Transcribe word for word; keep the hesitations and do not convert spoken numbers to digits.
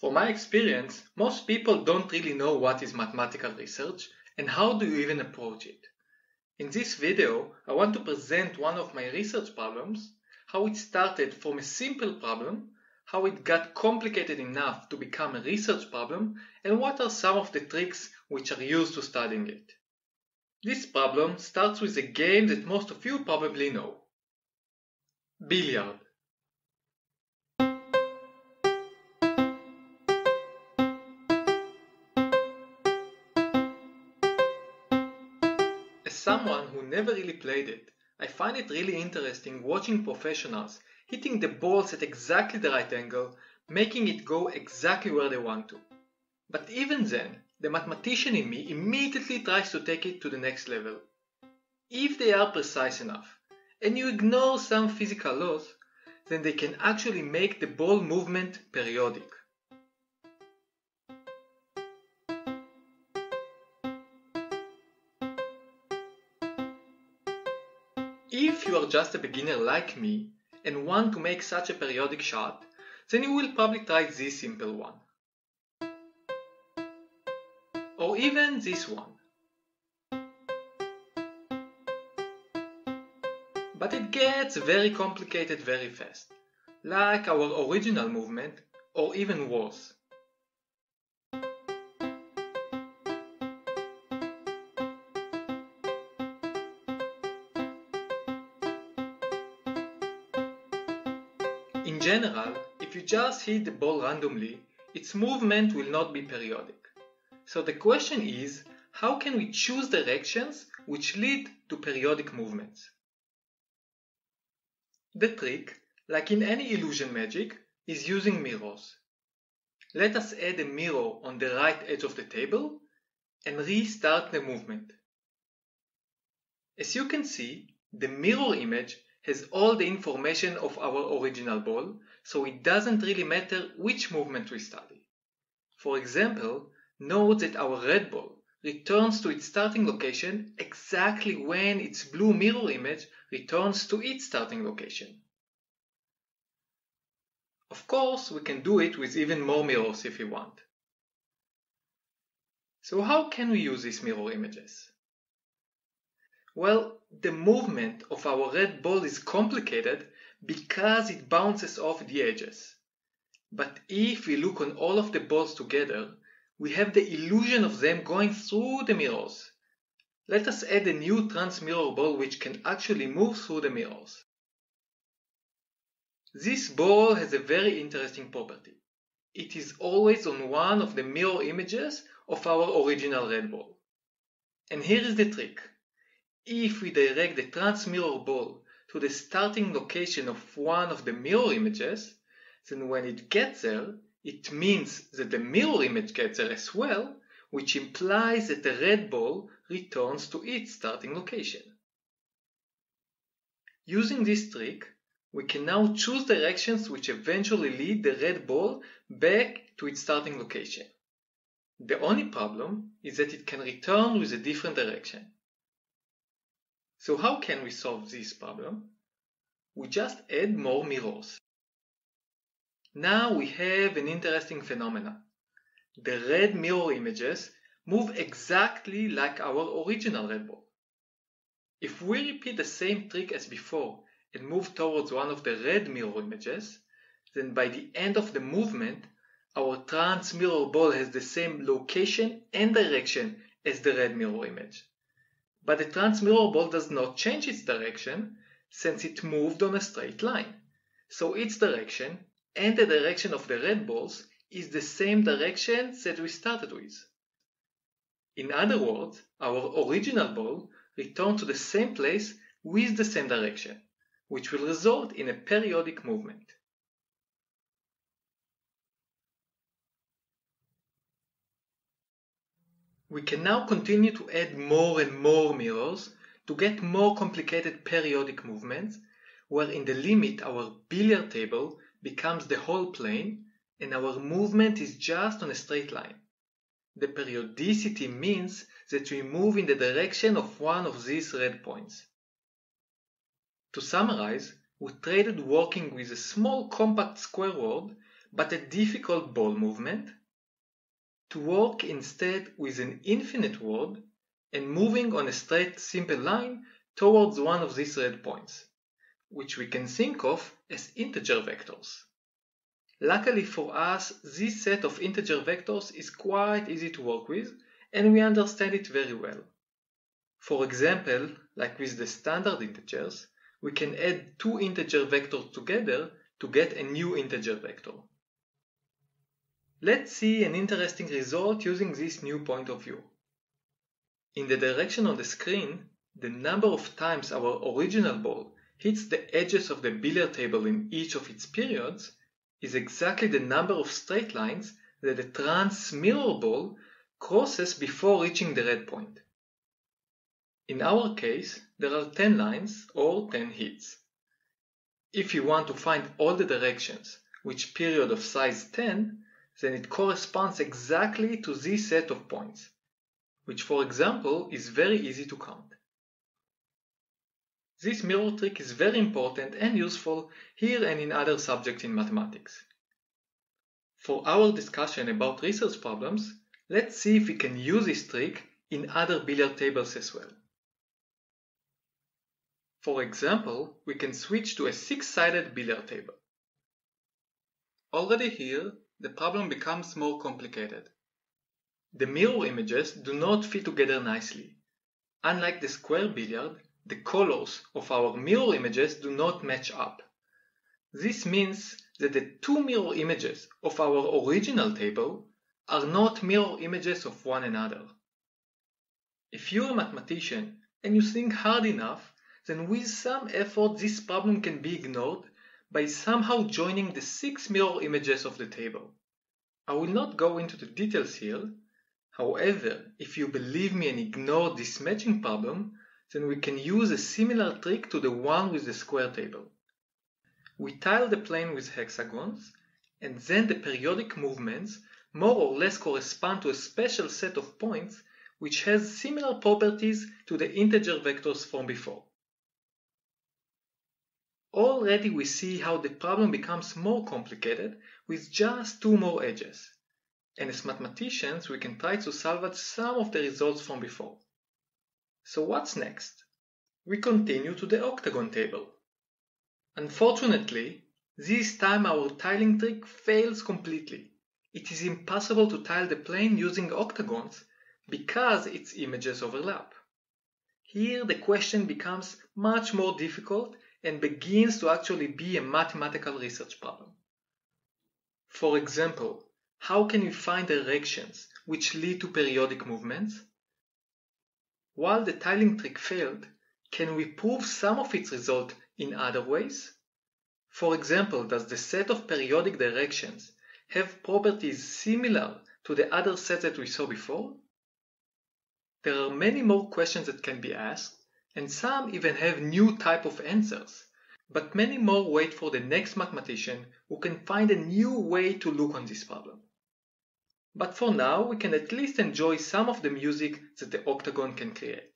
From my experience, most people don't really know what is mathematical research and how do you even approach it. In this video, I want to present one of my research problems, how it started from a simple problem, how it got complicated enough to become a research problem, and what are some of the tricks which are used to studying it. This problem starts with a game that most of you probably know. Billiard. As someone who never really played it, I find it really interesting watching professionals hitting the balls at exactly the right angle, making it go exactly where they want to. But even then, the mathematician in me immediately tries to take it to the next level. If they are precise enough, and you ignore some physical laws, then they can actually make the ball movement periodic. If you are just a beginner like me and want to make such a periodic shot, then you will probably try this simple one. Or even this one. But it gets very complicated very fast, like our original movement, or even worse. In general, if you just hit the ball randomly, its movement will not be periodic. So the question is, how can we choose directions which lead to periodic movements? The trick, like in any illusion magic, is using mirrors. Let us add a mirror on the right edge of the table and restart the movement. As you can see, the mirror image has all the information of our original ball, so it doesn't really matter which movement we study. For example, note that our red ball returns to its starting location exactly when its blue mirror image returns to its starting location. Of course, we can do it with even more mirrors if we want. So how can we use these mirror images? Well, the movement of our red ball is complicated because it bounces off the edges. But if we look on all of the balls together, we have the illusion of them going through the mirrors. Let us add a new trans-mirror ball which can actually move through the mirrors. This ball has a very interesting property. It is always on one of the mirror images of our original red ball. And here is the trick. If we direct the trans-mirror ball to the starting location of one of the mirror images, then when it gets there, it means that the mirror image gets there as well, which implies that the red ball returns to its starting location. Using this trick, we can now choose directions which eventually lead the red ball back to its starting location. The only problem is that it can return with a different direction. So how can we solve this problem? We just add more mirrors. Now we have an interesting phenomenon. The red mirror images move exactly like our original red ball. If we repeat the same trick as before and move towards one of the red mirror images, then by the end of the movement, our trans-mirror ball has the same location and direction as the red mirror image. But the trans-mirror ball does not change its direction since it moved on a straight line. So its direction and the direction of the red balls is the same direction that we started with. In other words, our original ball returned to the same place with the same direction, which will result in a periodic movement. We can now continue to add more and more mirrors to get more complicated periodic movements, where in the limit our billiard table becomes the whole plane and our movement is just on a straight line. The periodicity means that we move in the direction of one of these red points. To summarize, we traded working with a small compact square world but a difficult ball movement, to work instead with an infinite word and moving on a straight simple line towards one of these red points, which we can think of as integer vectors. Luckily for us, this set of integer vectors is quite easy to work with and we understand it very well. For example, like with the standard integers, we can add two integer vectors together to get a new integer vector. Let's see an interesting result using this new point of view. In the direction on the screen, the number of times our original ball hits the edges of the billiard table in each of its periods is exactly the number of straight lines that the trans mirror ball crosses before reaching the red point. In our case, there are ten lines or ten hits. If you want to find all the directions, which period of size ten, then it corresponds exactly to this set of points, which for example is very easy to count. This mirror trick is very important and useful here and in other subjects in mathematics. For our discussion about research problems, let's see if we can use this trick in other billiard tables as well. For example, we can switch to a six-sided billiard table. Already here, the problem becomes more complicated. The mirror images do not fit together nicely. Unlike the square billiard, the colors of our mirror images do not match up. This means that the two mirror images of our original table are not mirror images of one another. If you're a mathematician and you think hard enough, then with some effort this problem can be ignored by somehow joining the six mirror images of the table. I will not go into the details here. However, if you believe me and ignore this matching problem, then we can use a similar trick to the one with the square table. We tile the plane with hexagons, and then the periodic movements more or less correspond to a special set of points which has similar properties to the integer vectors from before. Already we see how the problem becomes more complicated with just two more edges. And as mathematicians, we can try to salvage some of the results from before. So what's next? We continue to the octagon table. Unfortunately, this time our tiling trick fails completely. It is impossible to tile the plane using octagons because its images overlap. Here the question becomes much more difficult and begins to actually be a mathematical research problem. For example, how can we find directions which lead to periodic movements? While the tiling trick failed, can we prove some of its result in other ways? For example, does the set of periodic directions have properties similar to the other sets that we saw before? There are many more questions that can be asked, and some even have new type of answers, but many more wait for the next mathematician who can find a new way to look on this problem. But for now, we can at least enjoy some of the music that the octagon can create.